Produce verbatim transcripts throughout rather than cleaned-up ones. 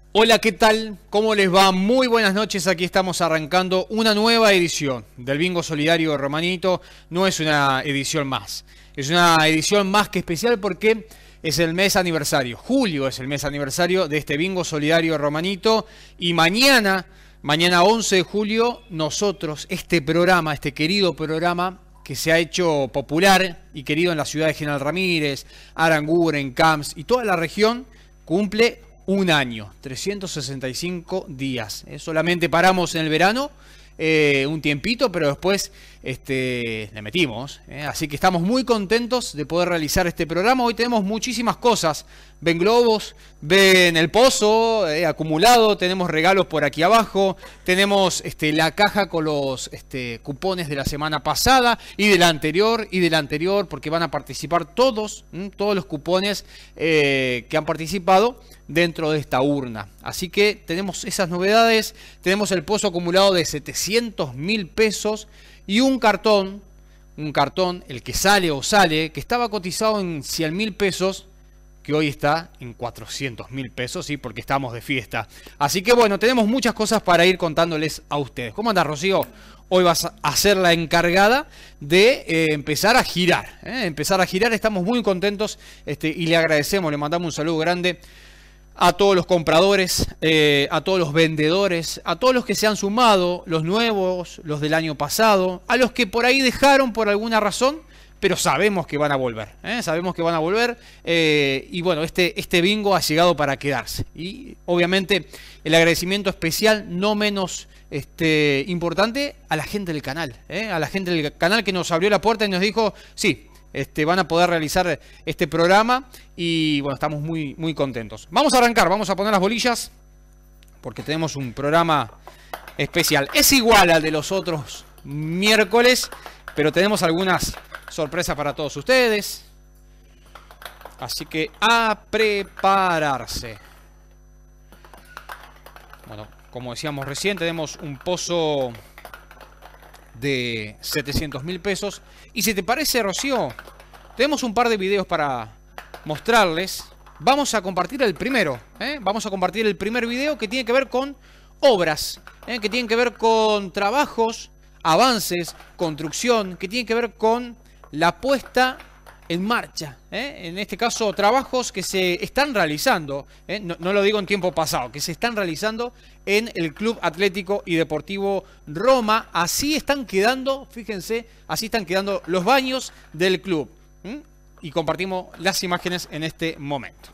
Hola, ¿qué tal? ¿Cómo les va? Muy buenas noches, aquí estamos arrancando una nueva edición del Bingo Solidario de Romanito. No es una edición más, es una edición más que especial porque es el mes aniversario. Julio es el mes aniversario de este Bingo Solidario de Romanito y mañana, mañana once de julio, nosotros, este programa, este querido programa que se ha hecho popular y querido en la ciudad de General Ramírez, Aranguren, Camps y toda la región, cumple un año, trescientos sesenta y cinco días. ¿eh? Solamente paramos en el verano eh, un tiempito, pero después este, le metimos. ¿eh? Así que estamos muy contentos de poder realizar este programa. Hoy tenemos muchísimas cosas. Ven globos, ven el pozo eh, acumulado, tenemos regalos por aquí abajo, tenemos este, la caja con los este, cupones de la semana pasada y de la anterior y de la anterior, porque van a participar todos, ¿m? todos los cupones eh, que han participado dentro de esta urna. Así que tenemos esas novedades, tenemos el pozo acumulado de setecientos mil pesos y un cartón, un cartón, el que sale o sale, que estaba cotizado en cien mil pesos, que hoy está en cuatrocientos mil pesos, ¿sí? Porque estamos de fiesta. Así que bueno, tenemos muchas cosas para ir contándoles a ustedes. ¿Cómo andas, Rocío? Hoy vas a ser la encargada de eh, empezar a girar. ¿eh? Empezar a girar, estamos muy contentos este, y le agradecemos, le mandamos un saludo grande a todos los compradores, eh, a todos los vendedores, a todos los que se han sumado, los nuevos, los del año pasado, a los que por ahí dejaron por alguna razón, pero sabemos que van a volver, ¿eh? sabemos que van a volver eh, y bueno, este, este bingo ha llegado para quedarse. Y obviamente el agradecimiento especial, no menos este, importante, a la gente del canal, ¿eh? a la gente del canal que nos abrió la puerta y nos dijo, sí, Este, van a poder realizar este programa y bueno, estamos muy, muy contentos. Vamos a arrancar, vamos a poner las bolillas porque tenemos un programa especial. Es igual al de los otros miércoles, pero tenemos algunas sorpresas para todos ustedes. Así que a prepararse. Bueno, como decíamos recién, tenemos un pozo de setecientos mil pesos. Y si te parece, Rocío, tenemos un par de videos para mostrarles. Vamos a compartir el primero, ¿eh? Vamos a compartir el primer video que tiene que ver con obras, ¿eh? que tienen que ver con trabajos, avances, construcción, que tiene que ver con la puesta en marcha, ¿eh? en este caso trabajos que se están realizando, ¿eh? no, no lo digo en tiempo pasado, que se están realizando en el Club Atlético y Deportivo Roma. Así están quedando, fíjense, así están quedando los baños del club. ¿Mm? Y compartimos las imágenes en este momento.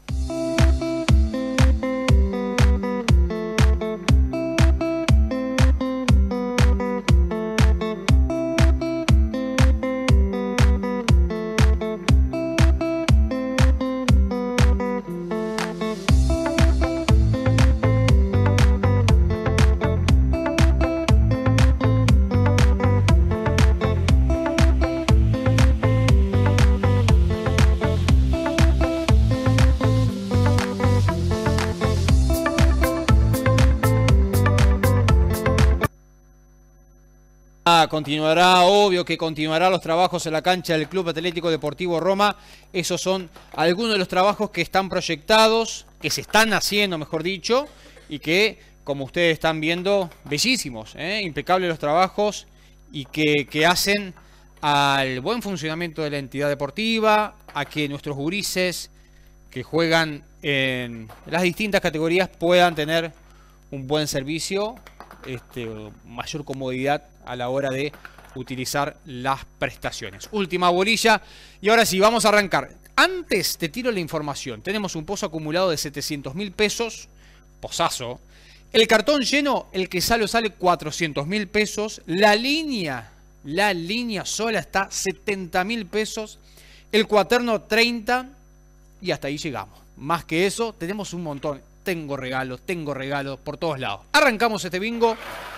Continuará, obvio que continuará los trabajos en la cancha del Club Atlético Deportivo Roma. Esos son algunos de los trabajos que están proyectados, que se están haciendo, mejor dicho, y que, como ustedes están viendo, bellísimos, ¿eh? impecables los trabajos y que, que hacen al buen funcionamiento de la entidad deportiva, a que nuestros gurises que juegan en las distintas categorías puedan tener un buen servicio, este, mayor comodidad a la hora de utilizar las prestaciones. Última bolilla y ahora sí, vamos a arrancar. Antes te tiro la información. Tenemos un pozo acumulado de setecientos mil pesos, pozazo. El cartón lleno, el que sale sale cuatrocientos mil pesos. La línea, la línea sola está setenta mil pesos. El cuaterno treinta y hasta ahí llegamos. Más que eso, tenemos un montón. Tengo regalos, tengo regalos por todos lados. Arrancamos este bingo.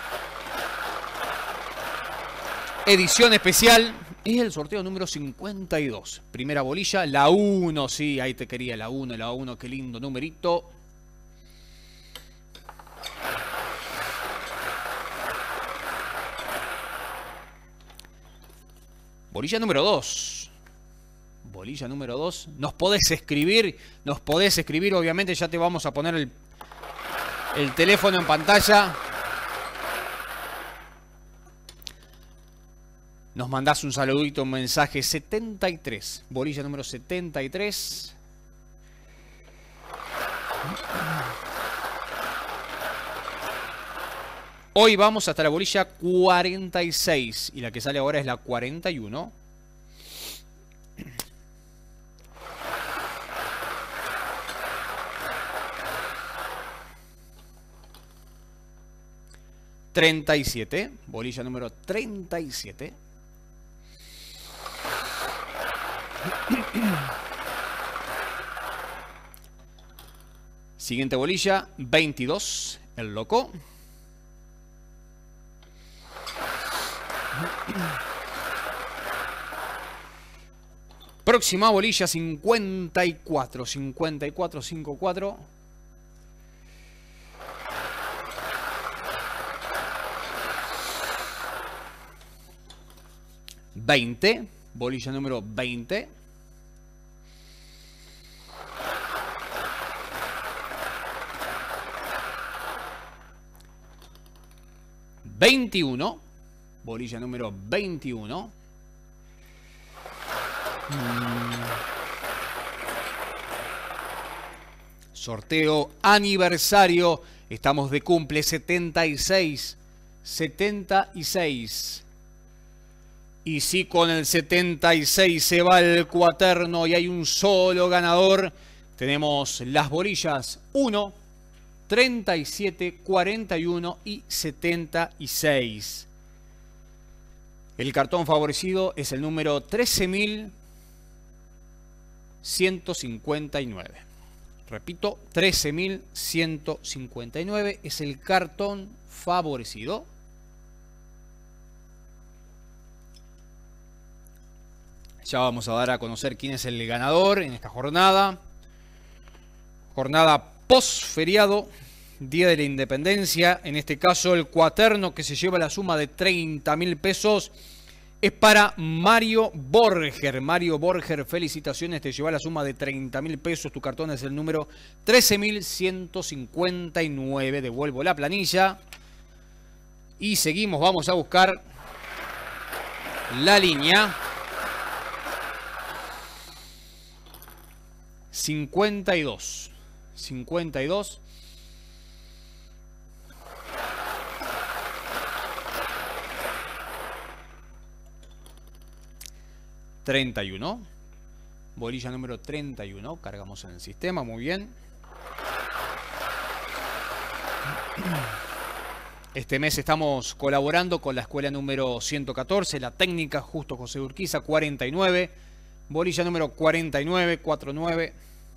Edición especial. Es el sorteo número cincuenta y dos. Primera bolilla, la uno. Sí, ahí te quería, la uno, la uno. Qué lindo numerito. Bolilla número dos. Bolilla número dos. Nos podés escribir. Nos podés escribir. Obviamente ya te vamos a poner el el teléfono en pantalla. Nos mandás un saludito, un mensaje setenta y tres. Bolilla número setenta y tres. Hoy vamos hasta la bolilla cuarenta y seis. Y la que sale ahora es la cuarenta y uno. treinta y siete. Bolilla número treinta y siete. Siguiente bolilla, veintidós. El loco. Próxima bolilla, cincuenta y cuatro. cincuenta y cuatro, cincuenta y cuatro. veinte. Bolilla número veinte. veintiuno. Bolilla número veintiuno. Mm. Sorteo aniversario. Estamos de cumple setenta y seis. setenta y seis. Y si con el setenta y seis se va el cuaterno y hay un solo ganador, tenemos las bolillas uno, treinta y siete, cuarenta y uno y setenta y seis. El cartón favorecido es el número trece mil ciento cincuenta y nueve. Repito, trece mil ciento cincuenta y nueve es el cartón favorecido. Ya vamos a dar a conocer quién es el ganador en esta jornada. Jornada post-feriado, Día de la Independencia. En este caso, el cuaterno que se lleva la suma de treinta mil pesos es para Mario Borger. Mario Borger, felicitaciones, te lleva la suma de treinta mil pesos. Tu cartón es el número trece mil ciento cincuenta y nueve. Devuelvo la planilla. Y seguimos, vamos a buscar la línea. cincuenta y dos. cincuenta y dos. treinta y uno. Bolilla número treinta y uno. Cargamos en el sistema, muy bien. Este mes estamos colaborando con la escuela número ciento catorce, la técnica Justo José Urquiza, cuarenta y nueve. Bolilla número cuarenta y nueve, cuarenta y nueve.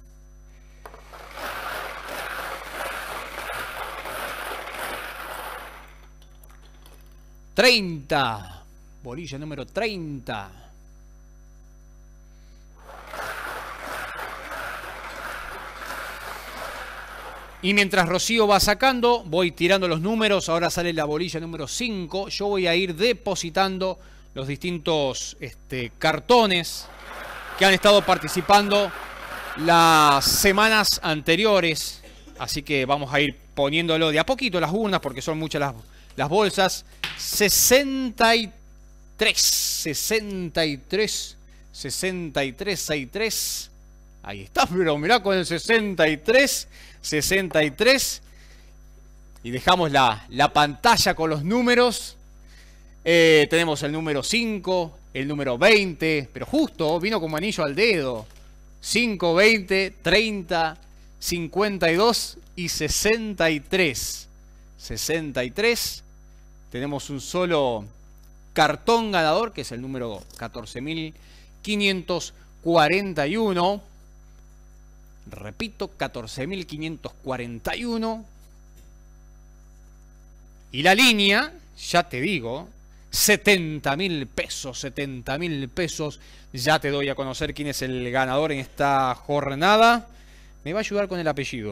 treinta. Bolilla número treinta. Y mientras Rocío va sacando, voy tirando los números. Ahora sale la bolilla número cinco. Yo voy a ir depositando los distintos este, cartones que han estado participando las semanas anteriores. Así que vamos a ir poniéndolo de a poquito las urnas porque son muchas las, las bolsas. sesenta y tres. sesenta y tres. sesenta y tres, sesenta y tres. Ahí está, pero mirá con el sesenta y tres. sesenta y tres. Y dejamos la, la pantalla con los números. Eh, tenemos el número cinco, el número veinte, pero justo vino como anillo al dedo. cinco, veinte, treinta, cincuenta y dos y sesenta y tres. sesenta y tres. Tenemos un solo cartón ganador, que es el número catorce mil quinientos cuarenta y uno. Repito, catorce mil quinientos cuarenta y uno. Y la línea, ya te digo, setenta mil pesos, setenta mil pesos. Ya te doy a conocer quién es el ganador en esta jornada. Me va a ayudar con el apellido.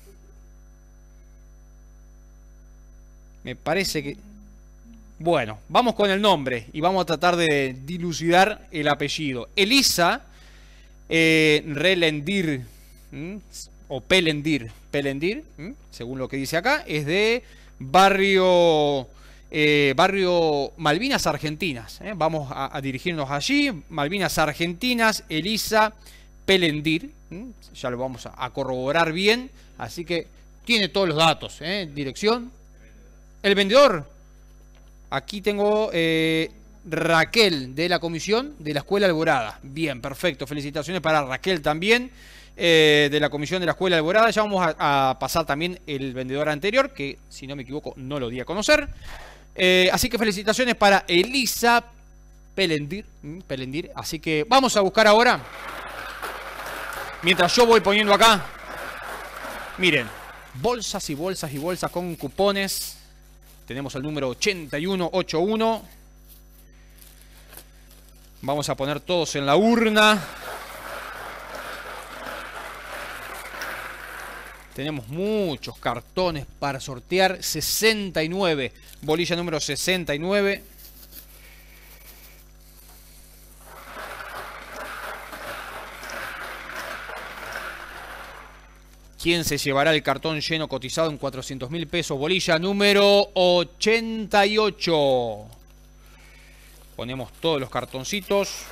Me parece que... Bueno, vamos con el nombre y vamos a tratar de dilucidar el apellido. Elisa eh, Relendir. ¿Mm? o Pelendir, Pelendir, ¿m? según lo que dice acá, es de barrio, eh, barrio Malvinas Argentinas. ¿eh? Vamos a, a dirigirnos allí, Malvinas Argentinas, Elisa Pelendir. ¿m? Ya lo vamos a, a corroborar bien, así que tiene todos los datos. ¿eh? Dirección. El vendedor. Aquí tengo eh, Raquel de la comisión de la Escuela Alborada. Bien, perfecto. Felicitaciones para Raquel también. Eh, de la comisión de la Escuela Alborada. Ya vamos a, a pasar también el vendedor anterior, que si no me equivoco no lo di a conocer. Eh, así que felicitaciones para Elisa Pelendir, Pelendir. Así que vamos a buscar ahora, mientras yo voy poniendo acá, miren, bolsas y bolsas y bolsas con cupones. Tenemos el número ochenta y uno ochenta y uno. Vamos a poner todos en la urna. Tenemos muchos cartones para sortear. sesenta y nueve. Bolilla número sesenta y nueve. ¿Quién se llevará el cartón lleno cotizado en cuatrocientos mil pesos? Bolilla número ochenta y ocho. Ponemos todos los cartoncitos.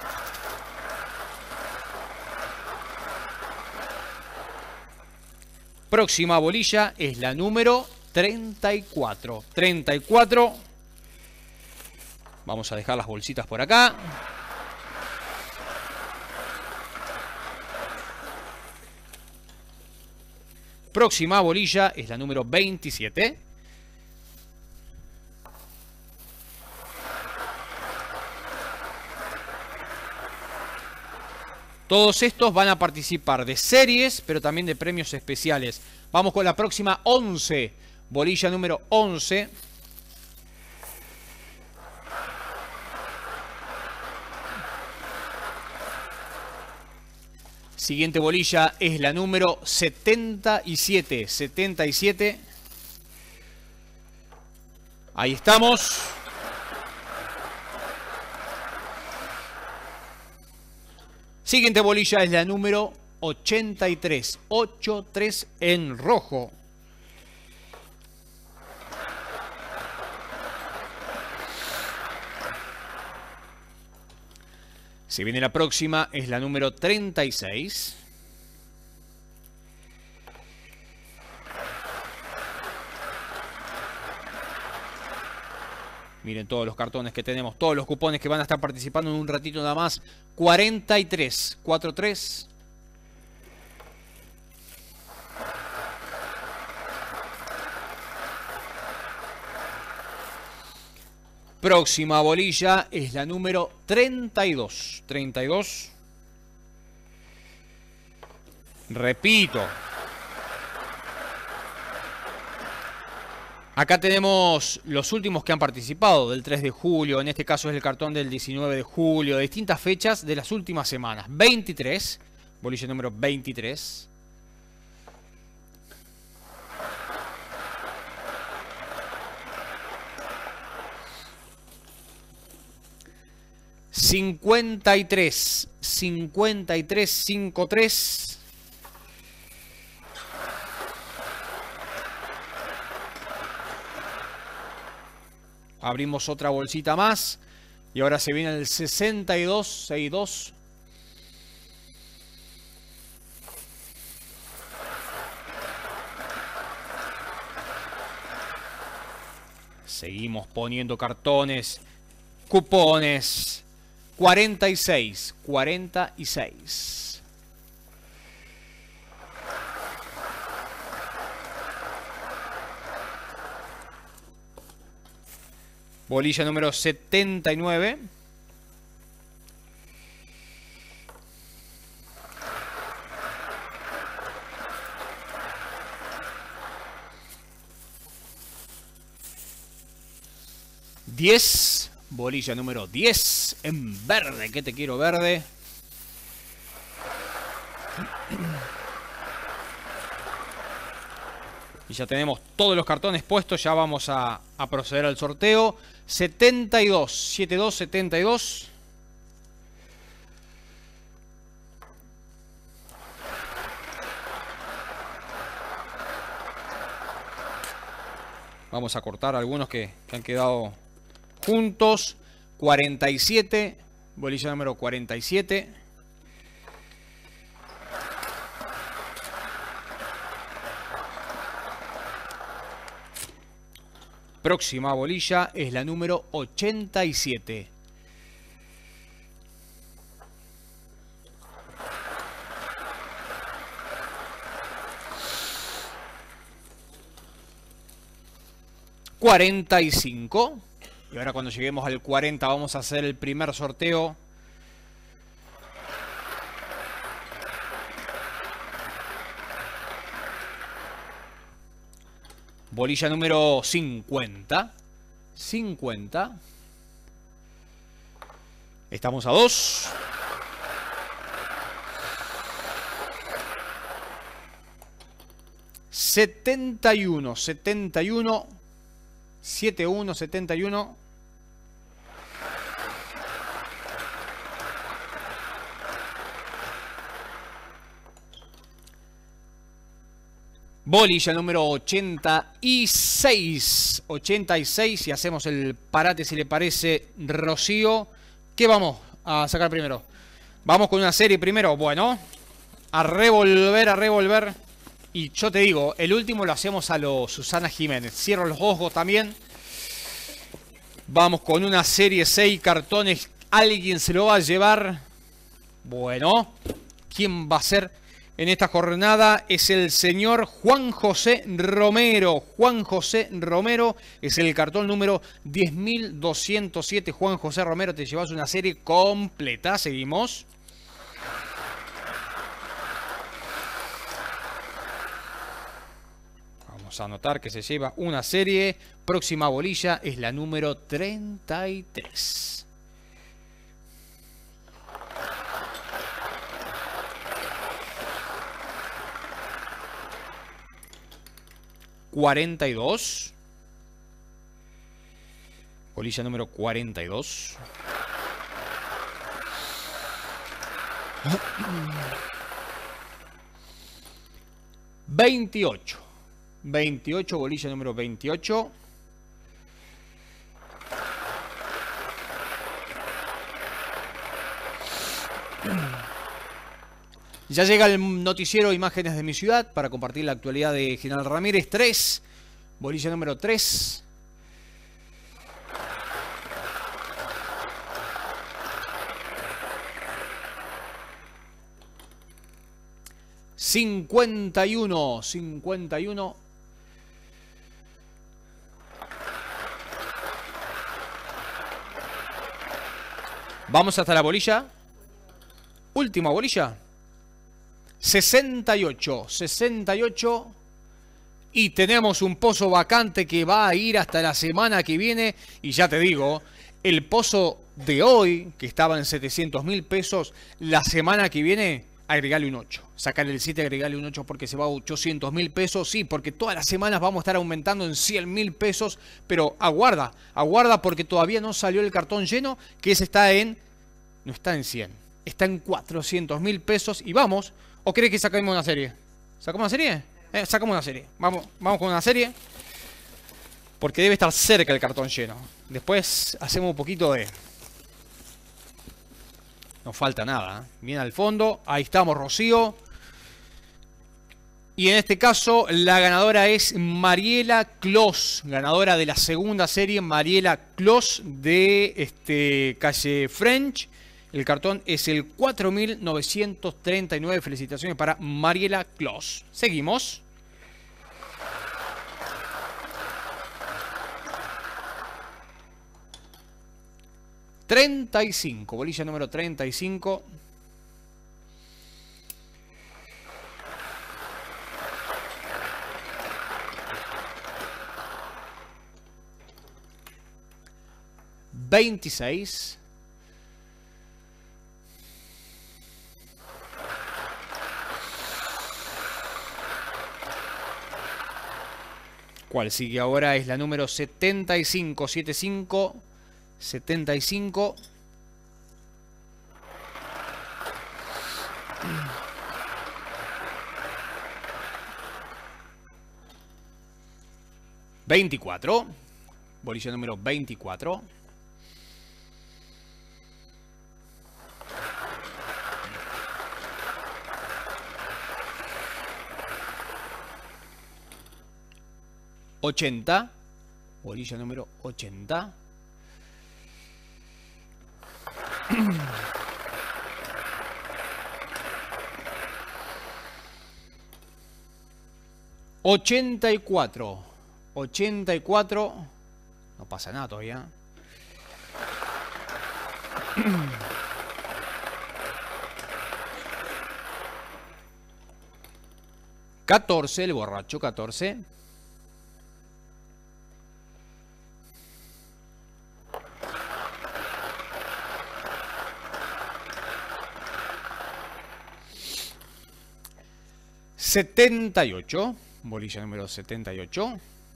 Próxima bolilla es la número treinta y cuatro. treinta y cuatro. Vamos a dejar las bolsitas por acá. Próxima bolilla es la número veintisiete. Todos estos van a participar de series, pero también de premios especiales. Vamos con la próxima once. Bolilla número once. Siguiente bolilla es la número setenta y siete. setenta y siete. Ahí estamos. Siguiente bolilla es la número ochenta y tres. ochenta y tres en rojo. Si viene la próxima, es la número treinta y seis. Miren todos los cartones que tenemos, todos los cupones que van a estar participando en un ratito nada más. cuarenta y tres. cuarenta y tres. Próxima bolilla es la número treinta y dos. treinta y dos. Repito. Acá tenemos los últimos que han participado del tres de julio. En este caso es el cartón del diecinueve de julio. De distintas fechas de las últimas semanas. veintitrés. Bolilla número veintitrés. cincuenta y tres. cincuenta y tres. cincuenta y tres. Abrimos otra bolsita más. Y ahora se viene el sesenta y dos. sesenta y dos. Seguimos poniendo cartones. Cupones. cuarenta y seis. cuarenta y seis. Bolilla número setenta y nueve. diez. Bolilla número diez. En verde. ¿Qué te quiero verde? Y ya tenemos todos los cartones puestos. Ya vamos a, a proceder al sorteo. setenta y dos. setenta y dos, setenta y dos. Vamos a cortar algunos que, que han quedado juntos. cuarenta y siete. Bolilla número cuarenta y siete. Próxima bolilla es la número ochenta y siete. cuarenta y cinco. Y ahora cuando lleguemos al cuarenta vamos a hacer el primer sorteo. Bolilla número cincuenta. cincuenta. Estamos a dos. setenta y uno. setenta y uno. setenta y uno. setenta y uno. Bolilla número ochenta y seis. ochenta y seis. Y hacemos el parate, si le parece, Rocío. ¿Qué vamos a sacar primero? Vamos con una serie primero. Bueno, a revolver, a revolver. Y yo te digo, el último lo hacemos a lo Susana Jiménez. Cierro los ojos también. Vamos con una serie seis cartones. ¿Alguien se lo va a llevar? Bueno, ¿quién va a ser en esta jornada? Es el señor Juan José Romero. Juan José Romero es el cartón número diez mil doscientos siete. Juan José Romero, te llevas una serie completa. Seguimos. Vamos a anotar que se lleva una serie. Próxima bolilla es la número treinta y tres. cuarenta y dos. Bolilla número cuarenta y dos. veintiocho. veintiocho, bolilla número veintiocho. Ya llega el noticiero Imágenes de mi Ciudad para compartir la actualidad de General Ramírez. tres. Bolilla número tres. cincuenta y uno. cincuenta y uno. Vamos hasta la bolilla. Última bolilla. sesenta y ocho. sesenta y ocho. Y tenemos un pozo vacante que va a ir hasta la semana que viene. Y ya te digo, el pozo de hoy, que estaba en setecientos mil pesos, la semana que viene, agregarle un ocho. Sacarle el siete, agregarle un ocho porque se va a ochocientos mil pesos. Sí, porque todas las semanas vamos a estar aumentando en cien mil pesos. Pero aguarda, aguarda porque todavía no salió el cartón lleno, que ese está en... No está en cien, está en cuatrocientos mil pesos. Y vamos... ¿O crees que saquemos una serie? ¿Sacamos una serie? Eh, sacamos una serie. Vamos, vamos con una serie. Porque debe estar cerca el cartón lleno. Después hacemos un poquito de... No falta nada, ¿eh? Bien al fondo. Ahí estamos, Rocío. Y en este caso la ganadora es Mariela Clos. Ganadora de la segunda serie, Mariela Clos de este, calle French. El cartón es el cuatro mil novecientos treinta y nueve. Felicitaciones para Mariela Clos. Seguimos. treinta y cinco. Bolilla número treinta y cinco. veintiséis. ¿Cuál sigue ahora? Es la número setenta y cinco. setenta y cinco. setenta y cinco. veinticuatro. Bolilla número veinticuatro. ochenta. Bolilla número ochenta. ochenta y cuatro. ochenta y cuatro. No pasa nada todavía. catorce, el borracho, catorce. setenta y ocho. Bolilla número setenta y ocho.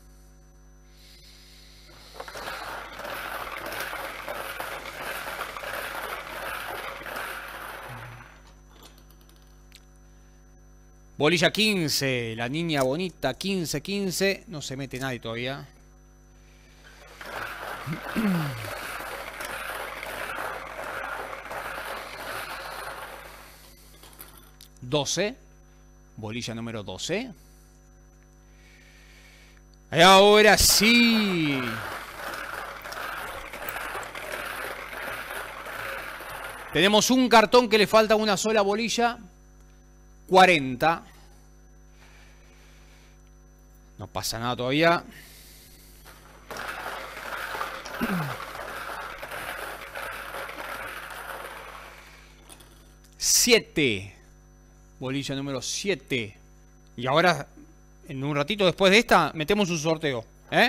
Bolilla quince, la niña bonita, quince, quince. No se mete nadie todavía. doce. Bolilla número doce. Y ahora sí. Tenemos un cartón que le falta una sola bolilla. cuarenta. No pasa nada todavía. siete. Bolilla número siete. Y ahora, en un ratito después de esta, metemos un sorteo. ¿Eh?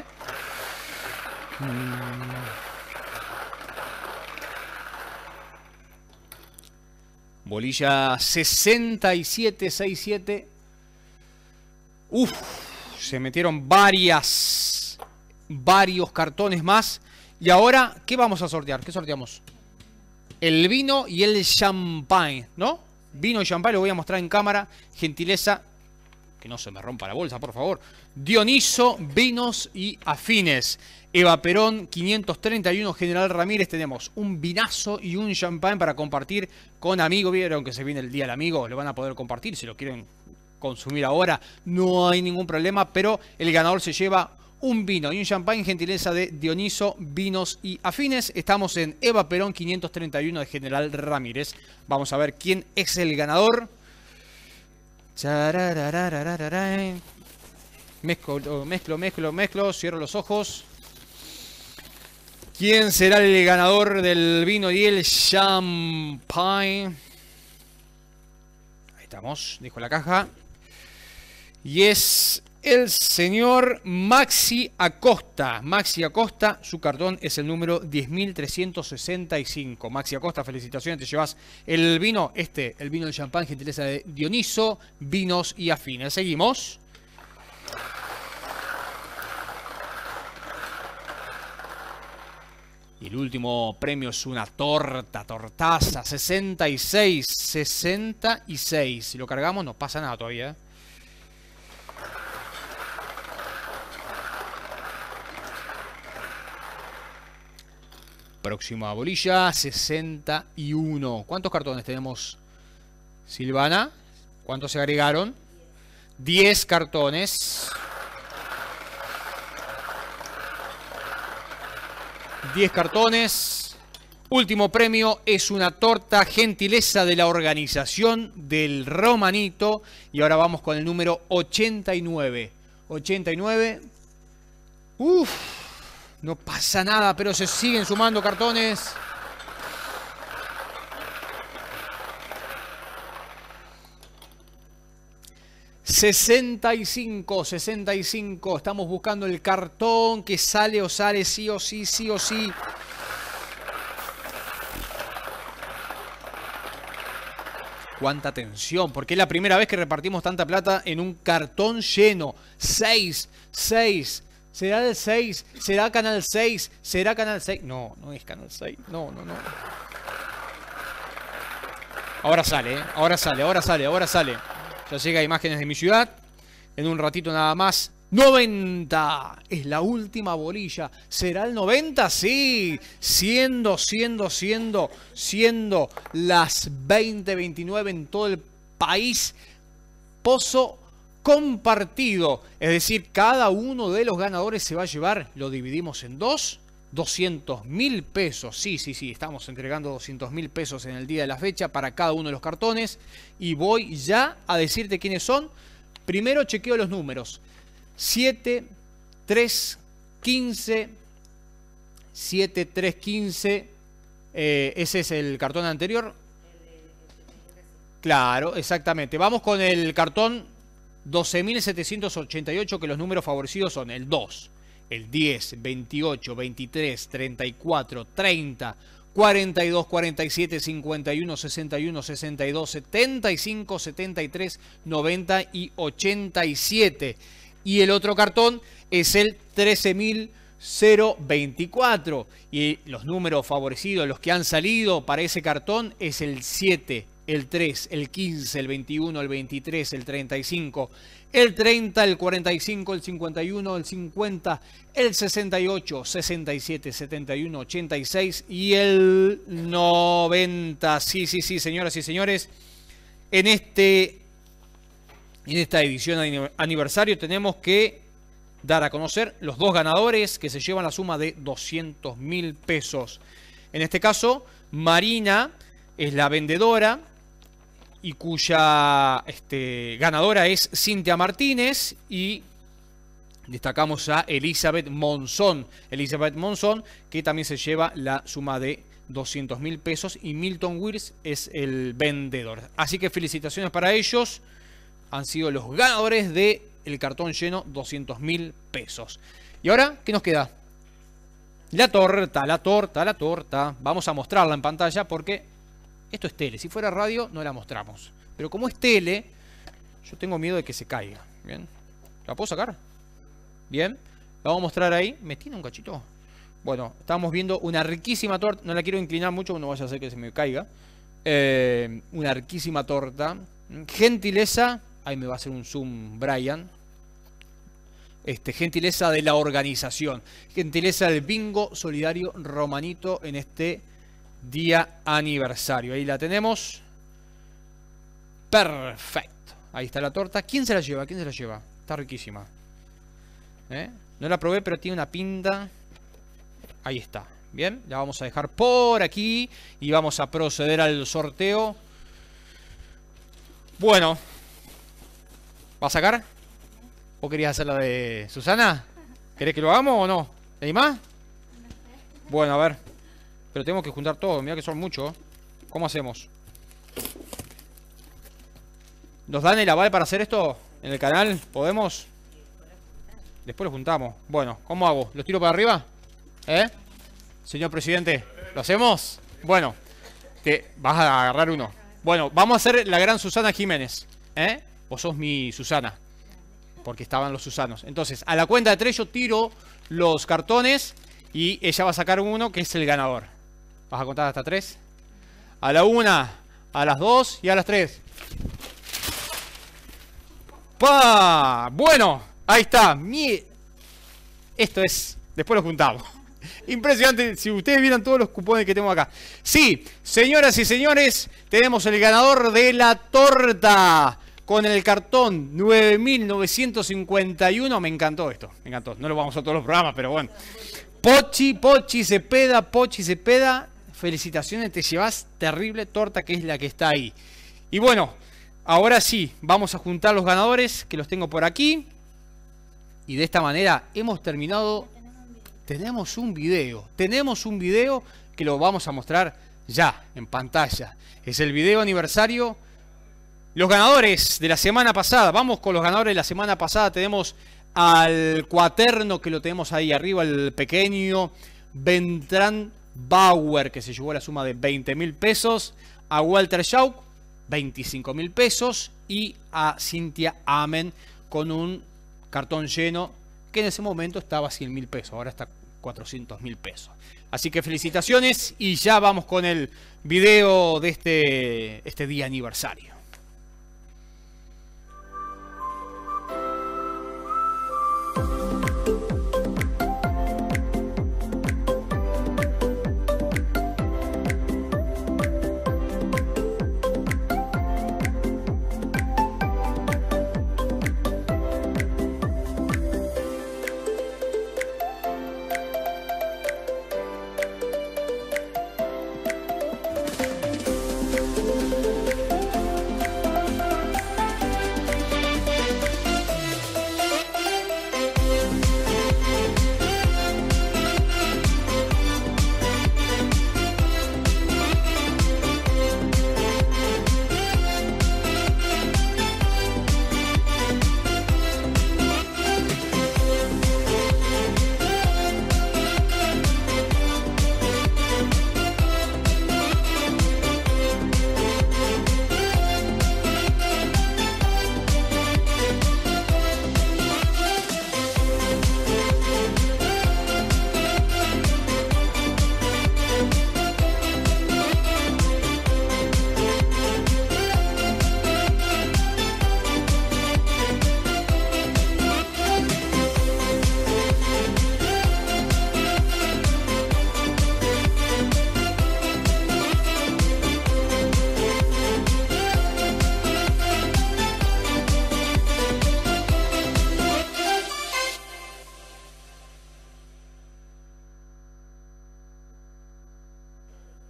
Bolilla sesenta y siete, sesenta y siete. Uf, se metieron varias, varios cartones más. Y ahora, ¿qué vamos a sortear? ¿Qué sorteamos? El vino y el champán, ¿no? Vino y champán, lo voy a mostrar en cámara. Gentileza, que no se me rompa la bolsa, por favor. Dioniso, vinos y afines. Eva Perón, quinientos treinta y uno, General Ramírez. Tenemos un vinazo y un champán para compartir con amigos. Vieron que se viene el día del amigo, lo van a poder compartir. Si lo quieren consumir ahora, no hay ningún problema. Pero el ganador se lleva un vino y un champán, gentileza de Dioniso, vinos y afines. Estamos en Eva Perón, quinientos treinta y uno de General Ramírez. Vamos a ver quién es el ganador. Mezclo, mezclo, mezclo, mezclo. Cierro los ojos. ¿Quién será el ganador del vino y el champán? Ahí estamos, dijo la caja. Y es el señor Maxi Acosta. Maxi Acosta, su cartón es el número diez mil trescientos sesenta y cinco. Maxi Acosta, felicitaciones, te llevas el vino, este, el vino del champán, gentileza de Dioniso, vinos y afines. Seguimos. Y el último premio es una torta, tortaza, sesenta y seis, sesenta y seis. Si lo cargamos no pasa nada todavía. Próxima bolilla, sesenta y uno. ¿Cuántos cartones tenemos, Silvana? ¿Cuántos se agregaron? diez cartones. diez cartones. Último premio es una torta, gentileza de la organización del Romanito. Y ahora vamos con el número ochenta y nueve. ochenta y nueve. Uff. No pasa nada, pero se siguen sumando cartones. sesenta y cinco, sesenta y cinco. Estamos buscando el cartón que sale o sale sí o sí, sí o sí. Cuánta tensión, porque es la primera vez que repartimos tanta plata en un cartón lleno. seis, seis. ¿Será el seis? ¿Será Canal seis? ¿Será Canal seis? No, no es Canal seis. No, no, no. Ahora sale, ¿eh? Ahora sale, ahora sale, ahora sale. Ya llega Imágenes de mi Ciudad. En un ratito nada más noventa. Es la última bolilla. ¿Será el noventa? Sí. Siendo, siendo, siendo, siendo las veinte veintinueve en todo el país. Pozo compartido. Es decir, cada uno de los ganadores se va a llevar, lo dividimos en dos, doscientos mil pesos. Sí, sí, sí, estamos entregando doscientos mil pesos en el día de la fecha para cada uno de los cartones. Y voy ya a decirte quiénes son. Primero chequeo los números. siete, tres, quince. siete, tres, quince. Eh, ese es el cartón anterior. Claro, exactamente. Vamos con el cartón doce mil setecientos ochenta y ocho, que los números favorecidos son el dos, el diez, veintiocho, veintitrés, treinta y cuatro, treinta, cuarenta y dos, cuarenta y siete, cincuenta y uno, sesenta y uno, sesenta y dos, setenta y cinco, setenta y tres, noventa y ochenta y siete. Y el otro cartón es el trece mil veinticuatro. Y los números favorecidos, los que han salido para ese cartón, es el siete, el tres, el quince, el veintiuno, el veintitrés, el treinta y cinco, el treinta, el cuarenta y cinco, el cincuenta y uno, el cincuenta, el sesenta y ocho, sesenta y siete, setenta y uno, ochenta y seis y el noventa. Sí, sí, sí, señoras y señores. En, este, en esta edición aniversario tenemos que dar a conocer los dos ganadores que se llevan la suma de doscientos mil pesos. En este caso, Marina es la vendedora y cuya este, ganadora es Cintia Martínez, y destacamos a Elizabeth Monzón. Elizabeth Monzón, que también se lleva la suma de doscientos mil pesos, y Milton Wills es el vendedor. Así que felicitaciones para ellos. Han sido los ganadores del cartón lleno, doscientos mil pesos. Y ahora, ¿qué nos queda? La torta, la torta, la torta. Vamos a mostrarla en pantalla porque esto es tele. Si fuera radio, no la mostramos. Pero como es tele, yo tengo miedo de que se caiga. Bien. ¿La puedo sacar? Bien. La vamos a mostrar ahí. ¿Me tiene un cachito? Bueno, estamos viendo una riquísima torta. No la quiero inclinar mucho, no vaya a hacer que se me caiga. Eh, una riquísima torta. Gentileza. Ahí me va a hacer un zoom Brian. Este, gentileza de la organización. Gentileza del Bingo Solidario Romanito en este día aniversario. Ahí la tenemos. Perfecto. Ahí está la torta. ¿Quién se la lleva? ¿Quién se la lleva? Está riquísima. ¿Eh? No la probé, pero tiene una pinta. Ahí está. Bien, la vamos a dejar por aquí y vamos a proceder al sorteo. Bueno. ¿Va a sacar? ¿Vos querías hacer la de Susana? ¿Querés que lo hagamos o no? ¿Hay más? Bueno, a ver. Pero tenemos que juntar todo. Mirá que son muchos. ¿Cómo hacemos? ¿Nos dan el aval para hacer esto en el canal? ¿Podemos? Después lo juntamos. Bueno, ¿cómo hago? ¿Los tiro para arriba? ¿Eh? Señor presidente, ¿lo hacemos? Bueno, te vas a agarrar uno. Bueno, vamos a hacer la gran Susana Jiménez. ¿Eh? Vos sos mi Susana. Porque estaban los Susanos. Entonces, a la cuenta de tres yo tiro los cartones y ella va a sacar uno que es el ganador. ¿Vas a contar hasta tres? A la una, a las dos y a las tres. ¡Pah! Bueno, ahí está. Mi... Esto es... Después lo juntamos. Impresionante. Si ustedes vieran todos los cupones que tengo acá. Sí, señoras y señores, tenemos el ganador de la torta. Con el cartón nueve mil novecientos cincuenta y uno. Me encantó esto. Me encantó. No lo vamos a todos los programas, pero bueno. Pochi, Pochi Cepeda, Pochi Cepeda. Felicitaciones, te llevas terrible torta, que es la que está ahí. Y bueno, ahora sí, vamos a juntar los ganadores, que los tengo por aquí. Y de esta manera hemos terminado. Tenemos un video. Tenemos un video que lo vamos a mostrar ya en pantalla. Es el video aniversario. Los ganadores de la semana pasada. Vamos con los ganadores de la semana pasada. Tenemos al cuaterno, que lo tenemos ahí arriba, el pequeño Beltrán Bauer, que se llevó la suma de veinte mil pesos. A Walter Schauk, veinticinco mil pesos. Y a Cintia Amen con un cartón lleno que en ese momento estaba a cien mil pesos. Ahora está cuatrocientos mil pesos. Así que felicitaciones y ya vamos con el video de este, este día aniversario.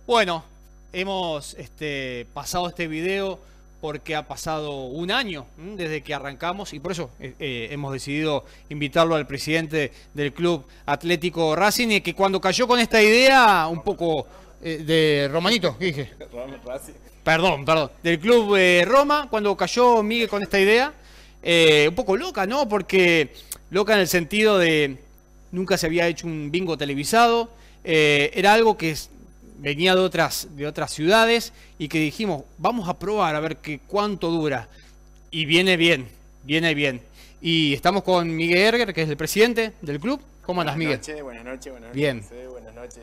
Bueno, hemos este, pasado este video porque ha pasado un año ¿m? desde que arrancamos y por eso eh, eh, hemos decidido invitarlo al presidente del Club Atlético Racing, y que cuando cayó con esta idea un poco eh, de Romanito, ¿qué dije? Perdón, perdón, del Club eh, Roma, cuando cayó Miguel con esta idea, eh, un poco loca, ¿no? Porque loca en el sentido de nunca se había hecho un bingo televisado, eh, era algo que es, venía de otras, de otras ciudades y que dijimos, vamos a probar a ver qué cuánto dura. Y viene bien, viene bien. Y estamos con Miguel Erger, que es el presidente del club. ¿Cómo andas, Miguel? Buenas noches, buenas noches, buenas noches. Bien. Sí, buenas noches.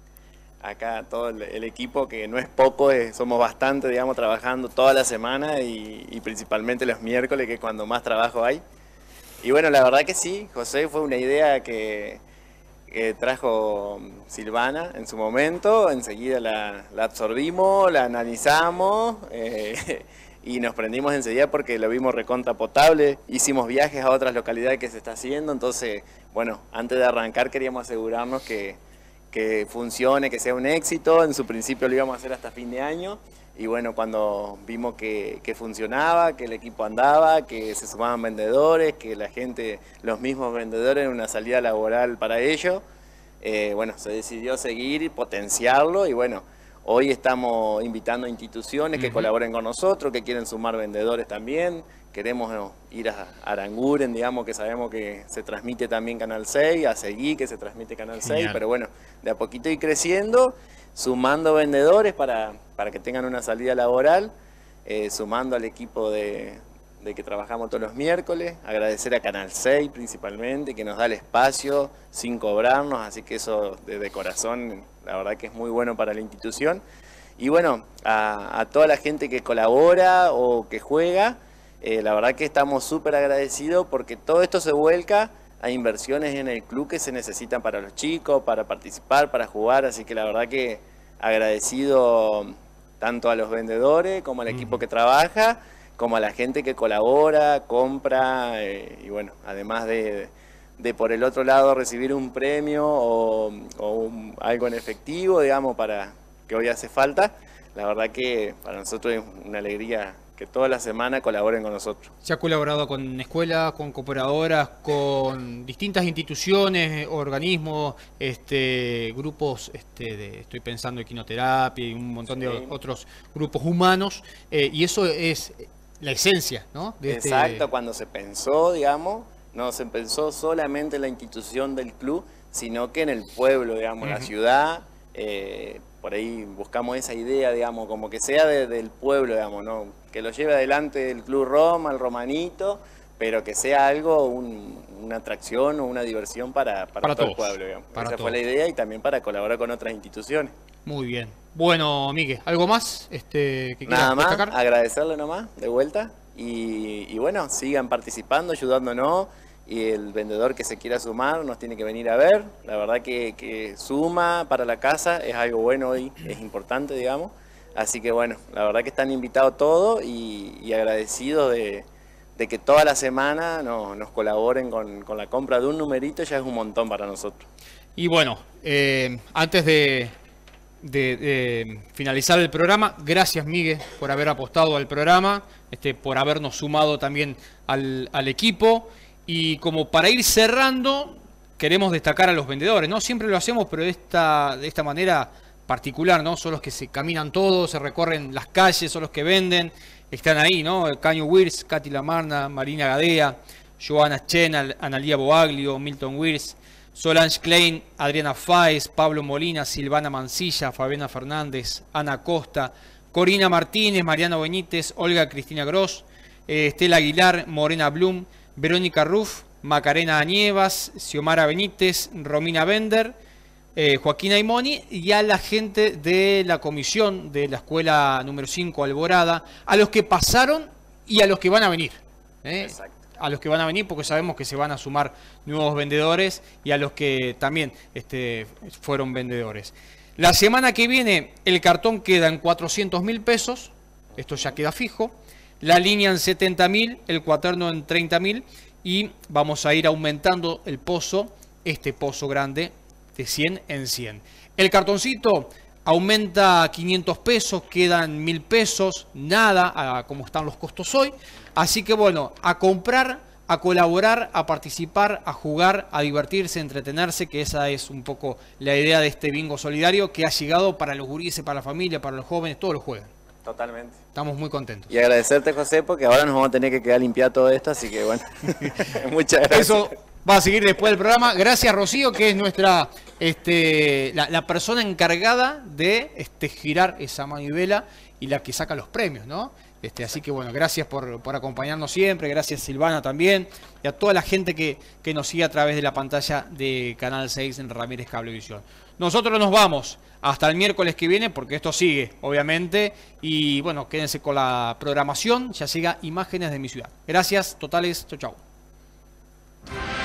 Acá todo el, el equipo, que no es poco, es, somos bastante, digamos, trabajando toda la semana y, y principalmente los miércoles, que es cuando más trabajo hay. Y bueno, la verdad que sí, José, fue una idea que... que trajo Silvana en su momento, enseguida la, la absorbimos, la analizamos eh, y nos prendimos enseguida porque lo vimos recontra potable, hicimos viajes a otras localidades que se está haciendo, entonces, bueno, antes de arrancar queríamos asegurarnos que, que funcione, que sea un éxito. En su principio lo íbamos a hacer hasta fin de año y bueno, cuando vimos que, que funcionaba, que el equipo andaba, que se sumaban vendedores, que la gente, los mismos vendedores, en una salida laboral para ellos, eh, bueno, se decidió seguir y potenciarlo y bueno, hoy estamos invitando a instituciones que uh-huh. colaboren con nosotros, que quieren sumar vendedores también. Queremos no, ir a Aranguren, digamos, que sabemos que se transmite también Canal seis, a Seguí, que se transmite Canal seis, Genial. Pero bueno, de a poquito ir creciendo, sumando vendedores para, para que tengan una salida laboral, eh, sumando al equipo de, de que trabajamos todos los miércoles, agradecer a Canal seis principalmente, que nos da el espacio sin cobrarnos, así que eso desde corazón, la verdad que es muy bueno para la institución. Y bueno, a, a toda la gente que colabora o que juega, eh, la verdad que estamos súper agradecidos porque todo esto se vuelca a inversiones en el club que se necesitan para los chicos, para participar, para jugar, así que la verdad que agradecido tanto a los vendedores como al equipo que trabaja, como a la gente que colabora, compra, eh, y bueno, además de, de por el otro lado recibir un premio o, o un, algo en efectivo, digamos, para que hoy hace falta, la verdad que para nosotros es una alegría que toda la semana colaboren con nosotros. Se ha colaborado con escuelas, con cooperadoras, con distintas instituciones, organismos, este, grupos, este, de, estoy pensando en quinoterapia y un montón sí. de otros grupos humanos, eh, y eso es la esencia, ¿no? De Exacto, este... cuando se pensó, digamos, no se pensó solamente en la institución del club, sino que en el pueblo, digamos, uh-huh. la ciudad. Eh, por ahí buscamos esa idea, digamos, como que sea de, del pueblo, digamos, ¿no? Que lo lleve adelante el Club Roma, el Romanito, pero que sea algo, un, una atracción o una diversión para, para, para todo todos, el pueblo, digamos. Esa todos. fue la idea y también para colaborar con otras instituciones. Muy bien. Bueno, Miguel, ¿algo más este, que Nada más, destacar? Agradecerle nomás, de vuelta, y, y bueno, sigan participando, ayudándonos. Y el vendedor que se quiera sumar nos tiene que venir a ver. La verdad que, que suma para la casa es algo bueno hoy, es importante, digamos. Así que bueno, la verdad que están invitados todos y, y agradecidos de, de que toda la semana no, nos colaboren con, con la compra de un numerito, ya es un montón para nosotros. Y bueno, eh, antes de, de, de finalizar el programa, gracias Miguel por haber apostado al programa, este, por habernos sumado también al, al equipo. Y como para ir cerrando, queremos destacar a los vendedores, ¿no? Siempre lo hacemos, pero de esta, de esta manera particular, ¿no? Son los que se caminan todos, se recorren las calles, son los que venden, están ahí, ¿no? Caño Wirtz, Katy Lamarna, Marina Gadea, Joana Chen, Analía Boaglio, Milton Wirtz, Solange Klein, Adriana Fáez, Pablo Molina, Silvana Mancilla, Fabiana Fernández, Ana Costa, Corina Martínez, Mariano Benítez, Olga Cristina Gross, eh, Estela Aguilar, Morena Blum, Verónica Ruff, Macarena Añevas, Xiomara Benítez, Romina Bender, eh, Joaquín Aimoni y a la gente de la comisión de la escuela número cinco Alborada, a los que pasaron y a los que van a venir. ¿eh? Exacto. A los que van a venir porque sabemos que se van a sumar nuevos vendedores y a los que también este, fueron vendedores. La semana que viene el cartón queda en cuatrocientos mil pesos, esto ya queda fijo. La línea en setenta mil, el cuaterno en treinta mil y vamos a ir aumentando el pozo, este pozo grande, de cien en cien. El cartoncito aumenta quinientos pesos, quedan mil pesos, nada, a como están los costos hoy. Así que bueno, a comprar, a colaborar, a participar, a jugar, a divertirse, a entretenerse, que esa es un poco la idea de este bingo solidario que ha llegado para los gurises, para la familia, para los jóvenes, todos los juegan. Totalmente. Estamos muy contentos. Y agradecerte, José, porque ahora nos vamos a tener que quedar limpiar todo esto, así que bueno, muchas gracias. Eso va a seguir después del programa. Gracias, Rocío, que es nuestra este, la, la persona encargada de este, girar esa manivela y la que saca los premios, ¿no? Este, así que bueno, gracias por, por acompañarnos siempre, gracias Silvana también, y a toda la gente que, que nos sigue a través de la pantalla de Canal seis en Ramírez Cablevisión. Nosotros nos vamos hasta el miércoles que viene, porque esto sigue, obviamente, y bueno, quédense con la programación, ya llega Imágenes de mi Ciudad. Gracias, totales, chau chau.